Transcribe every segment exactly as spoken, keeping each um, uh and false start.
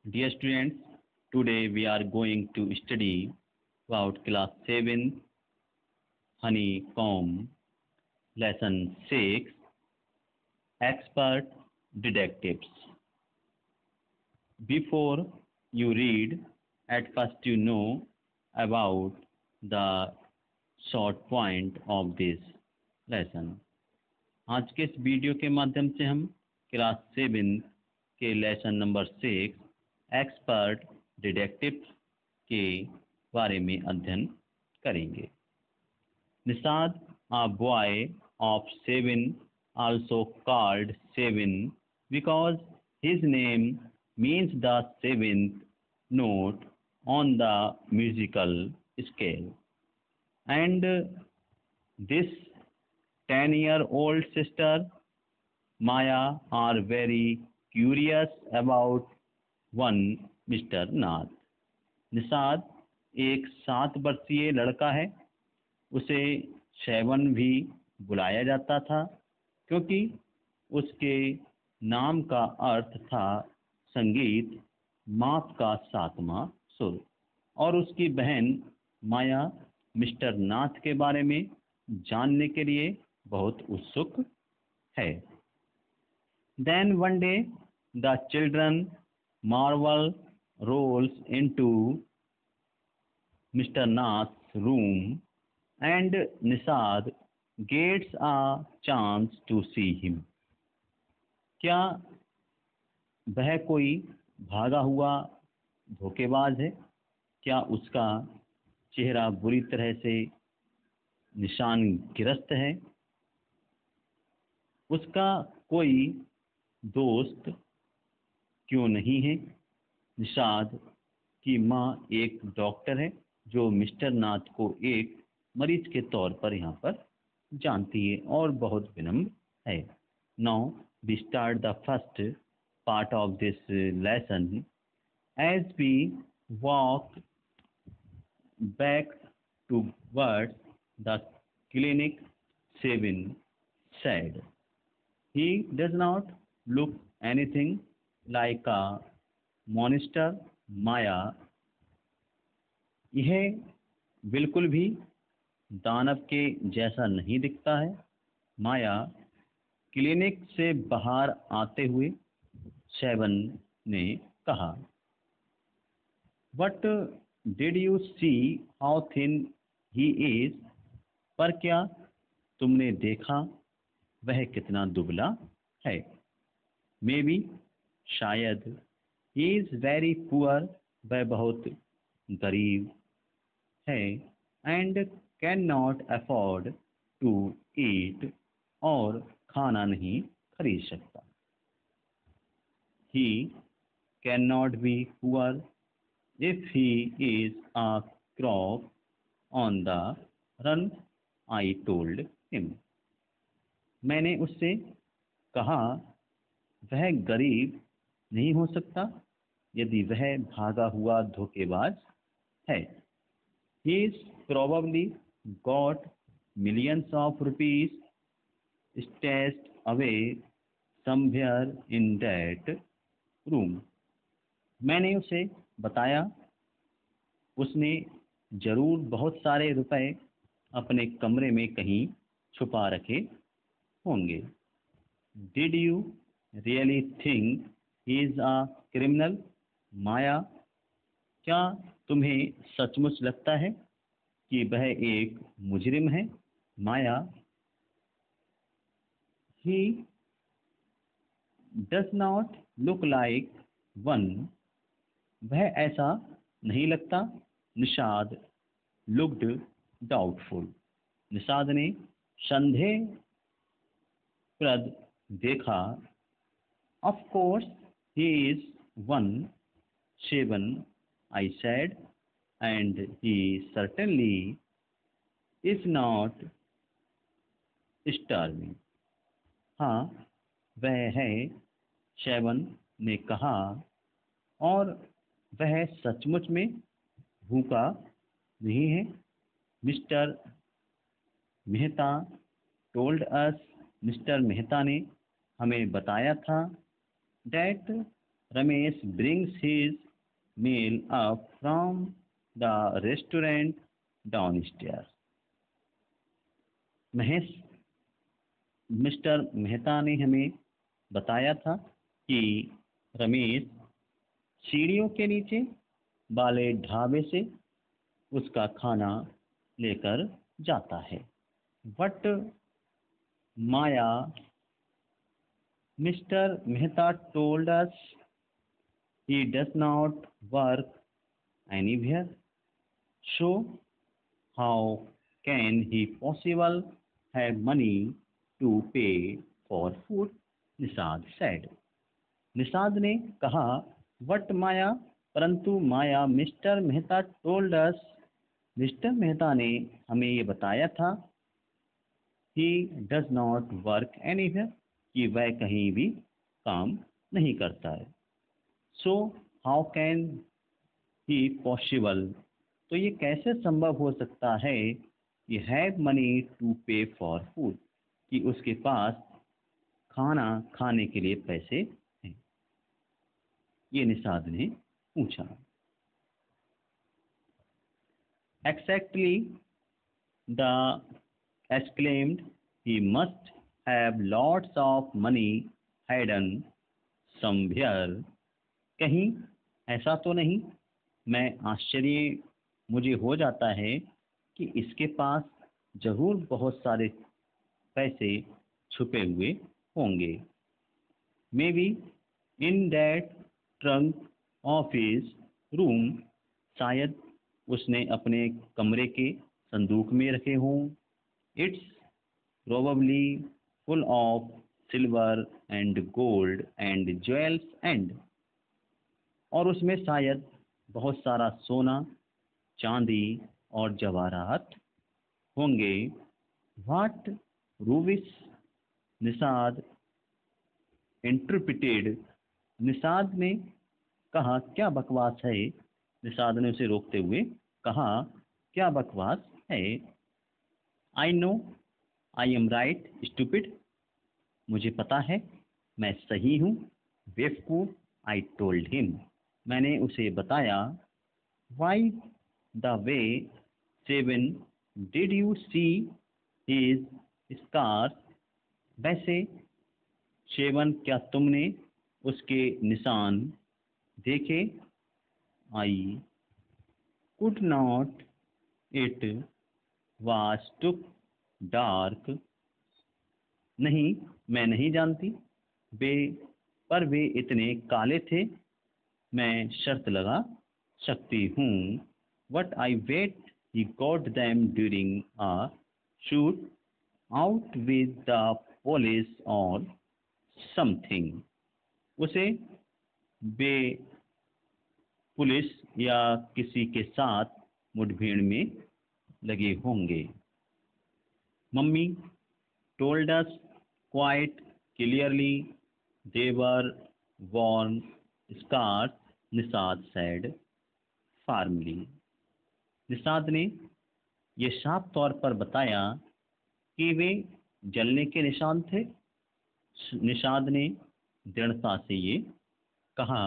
Dear students, today we are going to study about class seven honeycomb lesson six expert detectives. Before you read, at first you know about the short point of this lesson. आज के इस video के माध्यम से हम class seven के lesson number six expert detective के बारे में अध्ययन करेंगे। Nishad, a boy of seven, also called seven because his name means the seventh note on the musical scale, and this ten-year-old sister Maya are very curious about one mister Nath. Nishad एक सात वर्षीय लड़का है। उसे शैवन भी बुलाया जाता था क्योंकि उसके नाम का अर्थ था संगीत माप का सातवां सुर, और उसकी बहन माया मिस्टर नाथ के बारे में जानने के लिए बहुत उत्सुक है। Then one day the children Marvel rolls into mister Nath's room and Nishad gets a chance to see him. क्या वह कोई भागा हुआ धोखेबाज है? क्या उसका चेहरा बुरी तरह से निशानग्रस्त है? उसका कोई दोस्त क्यों नहीं है? निषाद की माँ एक डॉक्टर है जो मिस्टर नाथ को एक मरीज के तौर पर यहाँ पर जानती है और बहुत विनम्र है। Now we start the first part of this lesson. As we walk back towards the clinic, seven said, he does not look anything like a monster, Maya. यह बिल्कुल भी दानव के जैसा नहीं दिखता है, माया क्लिनिक से बाहर आते हुए सेवन ने कहा। But did you see how thin he is? पर क्या तुमने देखा वह कितना दुबला है? Maybe, शायद, he is very poor, वह बहुत गरीब है, and cannot afford to eat, और खाना नहीं खरीद सकता। He cannot be poor if he is a crop on the run, I told him. मैंने उससे कहा वह गरीब नहीं हो सकता यदि वह भागा हुआ धोखेबाज है। He is probably got millions of rupees stashed away somewhere in that room. मैंने उसे बताया उसने जरूर बहुत सारे रुपए अपने कमरे में कहीं छुपा रखे होंगे। Did you really think he is a criminal? माया, क्या तुम्हें सचमुच लगता है कि वह एक मुजरिम है? माया, he does not look like one. वह ऐसा नहीं लगता। Nishad looked doubtful. निषाद ने संदेह प्रद देखा। Of course he is one, seven, I said, and he certainly is not starving. हाँ, वह है, सेवन ने कहा, और वह सचमुच में भूखा नहीं है। Mister Mehta told us, mister Mehta ने हमें बताया था, that Ramesh brings his meal up from the restaurant downstairs. Mahesh mister Mehta ने हमें बताया था कि रमेश सीढ़ियों के नीचे वाले ढाबे से उसका खाना लेकर जाता है. But Maya mister Mehta told us he does not work anywhere. So how can he possible have money to pay for food? Nishad said. Nishad ने कहा वट माया, परंतु Maya mister Mehta told us, mister Mehta ने हमें ये बताया था, he does not work anywhere, कि वह कहीं भी काम नहीं करता है. So how can he possible, तो ये कैसे संभव हो सकता है, ये have money to pay for food, कि उसके पास खाना खाने के लिए पैसे हैं. ये निषाद ने पूछा. Exactly the exclaimed, he must have lots of money hidden somewhere. कहीं ऐसा तो नहीं, मैं आश्चर्य मुझे हो जाता है कि इसके पास जरूर बहुत सारे पैसे छुपे हुए होंगे. May be in that trunk of his room, शायद उसने अपने कमरे के संदूक में रखे हों. It's probably full of silver and gold and jewels and, और उसमें शायद बहुत सारा सोना, चांदी और जवाहरात होंगे. What rubies, Nishad interpreted, Nishad ने कहा क्या बकवास है. निषाद ने उसे रोकते हुए कहा क्या बकवास है. I know I am right stupid, मुझे पता है मैं सही हूँ. बेवकूफ, आई टोल्ड हिम, मैंने उसे बताया. By the way Seven did you see his scars, वैसे सेवन क्या तुमने उसके निशान देखे. I could not, it was too dark, नहीं मैं नहीं जानती, वे पर वे इतने काले थे, मैं शर्त लगा सकती हूँ. What I bet he got them during a shootout with the police or something, उसे वे पुलिस या किसी के साथ मुठभेड़ में लगे होंगे. Mummy told us quite clearly they were worn scars, Nishad said firmly. Nishad ने ये साफ तौर पर बताया कि वे जलने के निशान थे. निषाद ने दृढ़ता से ये कहा.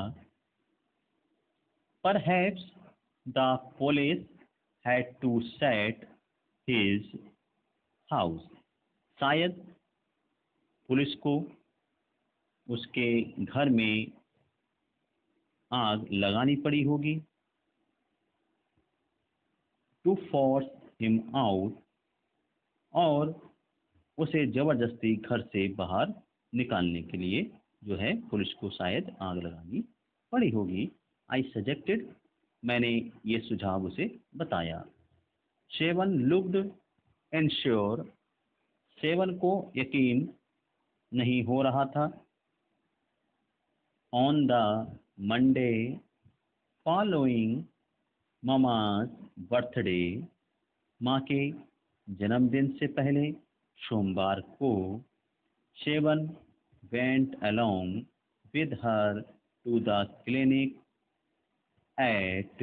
Perhaps the police had to set his house, शायद पुलिस को उसके घर में आग लगानी पड़ी होगी. टू फोर्स हिम आउट, और उसे जबरदस्ती घर से बाहर निकालने के लिए जो है पुलिस को शायद आग लगानी पड़ी होगी. आई सजेक्टेड, मैंने ये सुझाव उसे बताया. सेवन लुक्ड एनश्योर, सेवन को यकीन नहीं हो रहा था. On the Monday following mama's birthday, माँ के जन्मदिन से पहले सोमवार को, Seven went along with her to the clinic at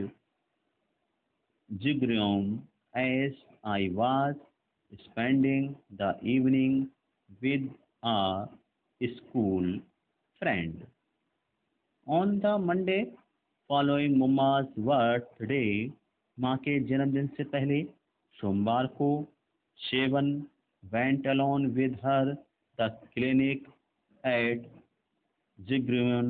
जिग्रियम as I was spending the evening with a school friend. On the Monday following mamma's birthday, माँ के जन्मदिन से पहले सोमवार को, Seven went alone with her the clinic at जिब्रियन,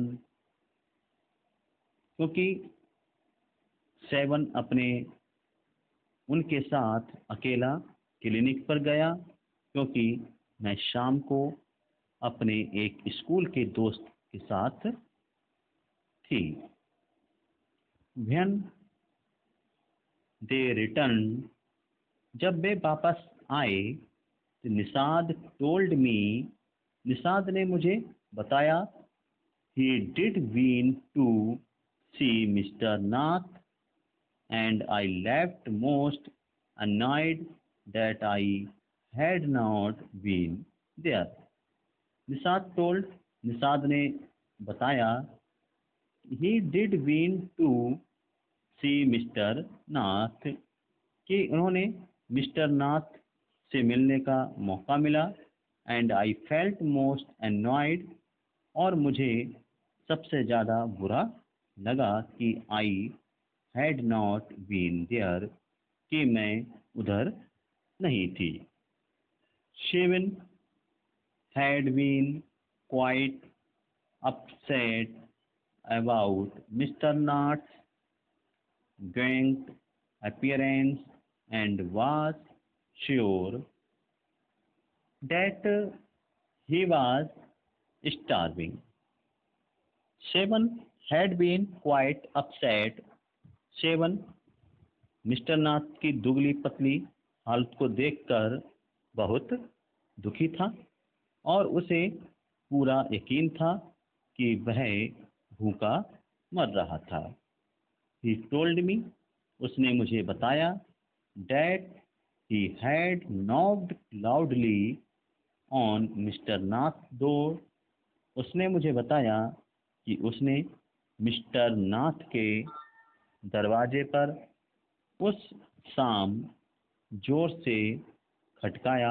क्योंकि सेवन अपने उनके साथ अकेला क्लिनिक पर गया, क्योंकि मैं शाम को अपने एक स्कूल के दोस्त के साथ थी। व्हेन दे रिटर्न, जब वे वापस आए, तो निषाद टोल्ड मी, निषाद ने मुझे बताया, he did been to see mister Nath and I left most annoyed that I had not been there. Nishad told, Nishad ने बताया, he did been to see mister Nath, कि उन्होंने मिस्टर नाथ से मिलने का मौका मिला, and I felt most annoyed, और मुझे सबसे ज़्यादा बुरा लगा कि I had not been there, कि मैं उधर नहीं थी। Seven had been quite upset about mister Nath's grand appearance and was sure that he was starving. Seven had been quite upset. Seven mister Nath की दुबली पतली हालत को देखकर बहुत दुखी था, और उसे पूरा यकीन था कि वह भूखा मर रहा था। He told me, उसने मुझे बताया, that he had knocked loudly on mister Nath door, उसने मुझे बताया कि उसने मिस्टर नाथ के दरवाजे पर उस शाम जोर से खटकाया,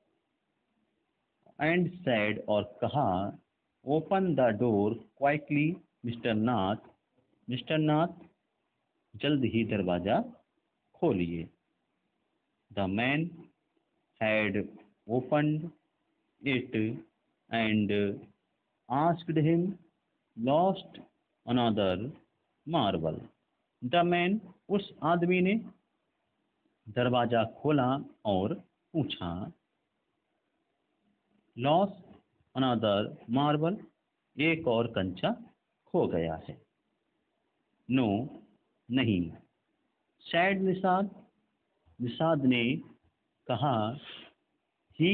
एंड सैड, और कहा, open the door quickly mister Nath, mister Nath जल्द ही दरवाजा खोलिए। The man had opened it and asked him lost another marble. The man, उस आदमी ने दरवाजा खोला और पूछा, लॉस अनदर मार्बल, एक और कंचा खो गया है। नो, नहीं। सैड निषाद, निषाद ने कहा, he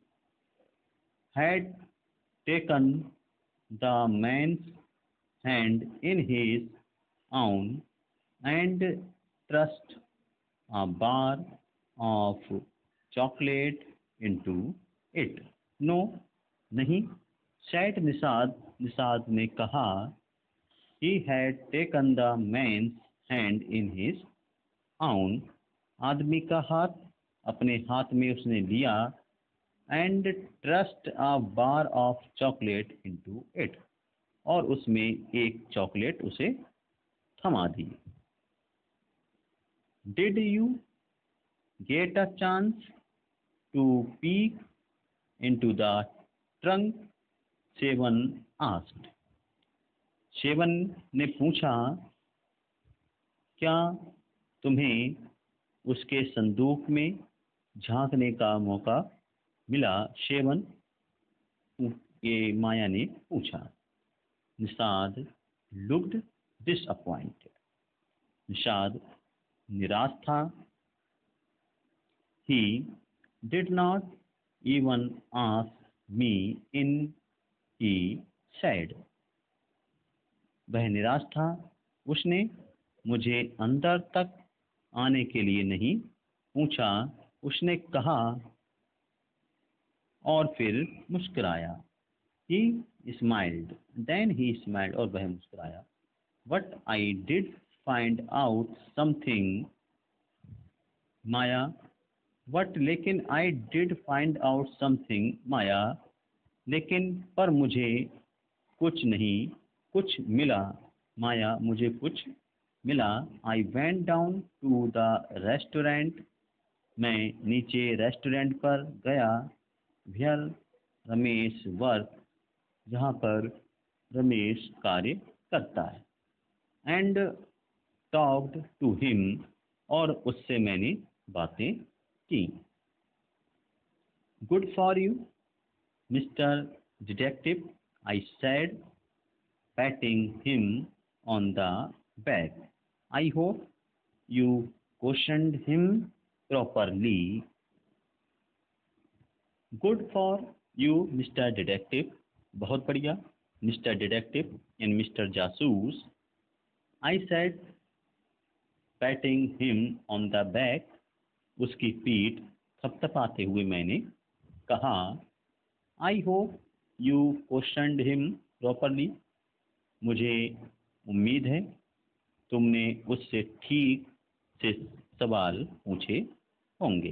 had taken the man's hand in his own and thrust a bar of chocolate into it. No, नहीं। सैड निषाद, निषाद ने कहा, he had taken the man's hand in his own, आदमी का हाथ अपने हाथ में उसने लिया, and thrust a bar of chocolate into it, और उसमें एक चॉकलेट उसे थमा दी। Did you get a chance to peek into the trunk? Seven asked. Seven ने पूछा, क्या तुम्हें उसके संदूक में झांकने का मौका मिला? सेवन, ये माया ने पूछा। Nishad looked disappointed. निषाद निराश था। He did not even ask me in, he said. वह निराश था, उसने मुझे अंदर तक आने के लिए नहीं पूछा, उसने कहा, और फिर मुस्कुराया। He smiled, then he smiled, और वह मुस्कुराया। But I did find out something, Maya, but लेकिन I did find out something, माया, लेकिन पर मुझे कुछ नहीं कुछ मिला, माया मुझे कुछ मिला। I went down to the restaurant, मैं नीचे रेस्टोरेंट पर गया। वेयर रमेश वर्क, जहाँ पर रमेश कार्य करता है। एंड टॉक्ड टू हिम, और उससे मैंने बातें की। Good for you mister detective, I said, patting him on the back. I hope you questioned him properly. Good for you mister detective, बहुत बढ़िया मिस्टर डिटेक्टिव एंड मिस्टर जासूस। I said, patting him on the back, उसकी पीठ थपथपाते हुए मैंने कहा। I hope you questioned him properly, मुझे उम्मीद है तुमने उससे ठीक से सवाल पूछे होंगे।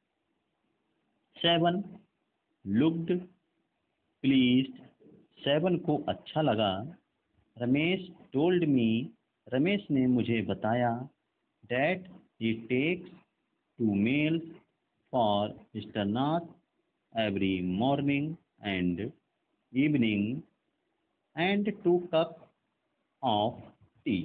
सेवन लुक्ड प्लीज्ड, सेवन को अच्छा लगा। रमेश टोल्ड मी, रमेश ने मुझे बताया। That he takes two meals for mister Nath every morning and evening and two cups of tea.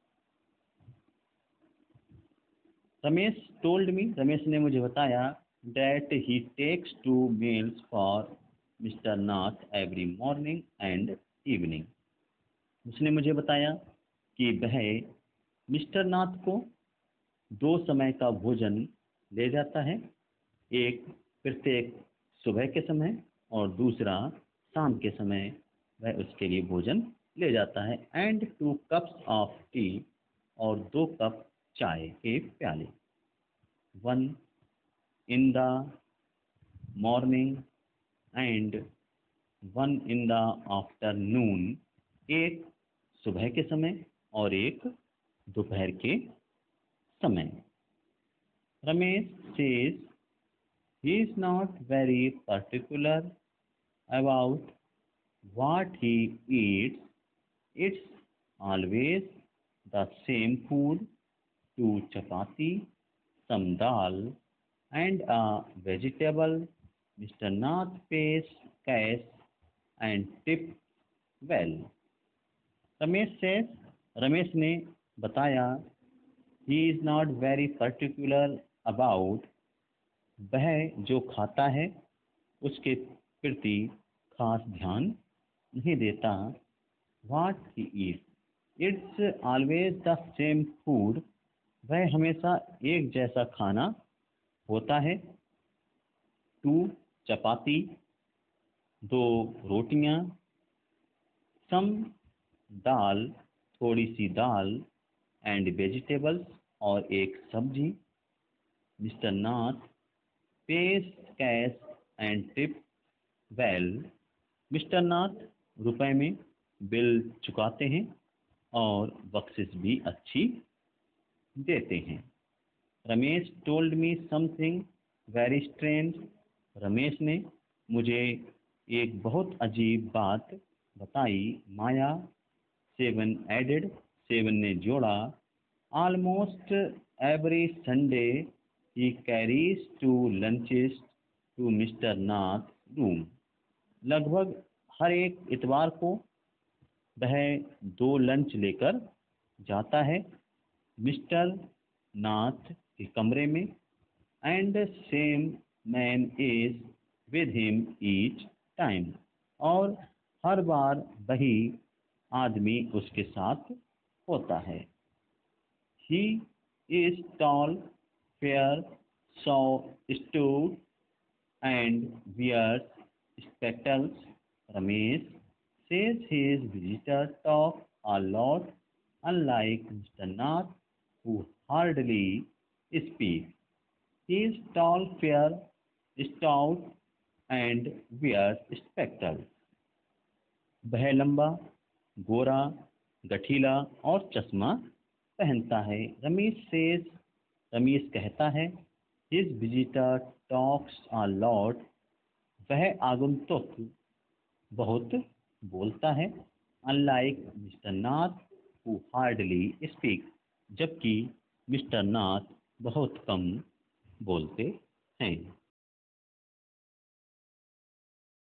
Ramesh told me, Ramesh ने मुझे बताया। That he takes two meals for mister Nath every morning and evening, उसने मुझे बताया कि वह मिस्टर नाथ को दो समय का भोजन ले जाता है, एक प्रत्येक सुबह के समय और दूसरा शाम के समय वह उसके लिए भोजन ले जाता है। And two cups of tea, और दो कप चाय के प्याले। One in the morning and one in the afternoon, एक सुबह के समय और एक दोपहर के समय। Ramesh says he is not very particular about what he eats. It's always the same food, two chapati, some dal, and a vegetable. mister Nath pays cash and tips well. Ramesh says, Ramesh ने बताया, he is not very particular about, वह जो खाता है उसके प्रति खास ध्यान नहीं देता। what he eats, it's always the same food, वह हमेशा एक जैसा खाना होता है। टू चपाती, दो रोटियां, सम दाल, थोड़ी सी दाल, एंड वेजिटेबल्स, और एक सब्जी। Mister Nath pays cash and tip well, mister Nath रुपए में बिल चुकाते हैं और बख्शिश भी अच्छी देते हैं। Ramesh told me something very strange, Ramesh ने मुझे एक बहुत अजीब बात बताई। माया सेवन एडेड, सेवन ने जोड़ा। Almost every Sunday he carries two lunches to mister Nath room, लगभग हर एक इतवार को वह दो लंच लेकर जाता है मिस्टर नाथ के कमरे में। And same man is with him each time, और हर बार वही आदमी उसके साथ होता है। He is tall, fair, so stout and wears spectacles. Ramesh says his visitor talk a lot, unlike mister Nath, who hardly speaks. He is tall, fair, stout, and wears spectacles. वह लंबा, गोरा, गठीला और चश्मा पहनता है। रमेश सेज, रमेश कहता है, his visitor talks a lot, वह आगंतुक बहुत बोलता है। Unlike mister Nath who hardly speak, जबकि मिस्टर नाथ बहुत कम बोलते हैं।